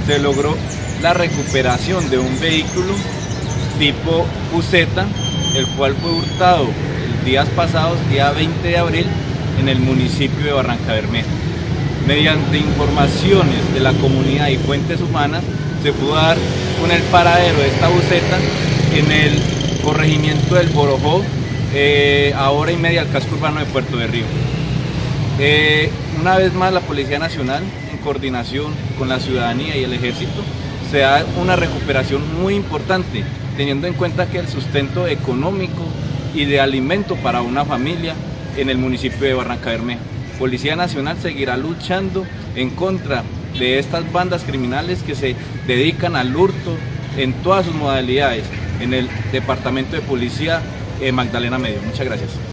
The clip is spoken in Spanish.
se logró la recuperación de un vehículo tipo buseta, el cual fue hurtado días pasados, día 20 de abril, en el municipio de Barrancabermeja. Mediante informaciones de la comunidad y fuentes humanas, se pudo dar con el paradero de esta buseta en el corregimiento del Borojó, a hora y media del casco urbano de Puerto de Río. Una vez más, la Policía Nacional, en coordinación con la ciudadanía y el ejército, se da una recuperación muy importante, teniendo en cuenta que el sustento económico y de alimento para una familia en el municipio de Barrancabermeja. Policía Nacional seguirá luchando en contra de estas bandas criminales que se dedican al hurto en todas sus modalidades en el Departamento de Policía Magdalena Medio. Muchas gracias.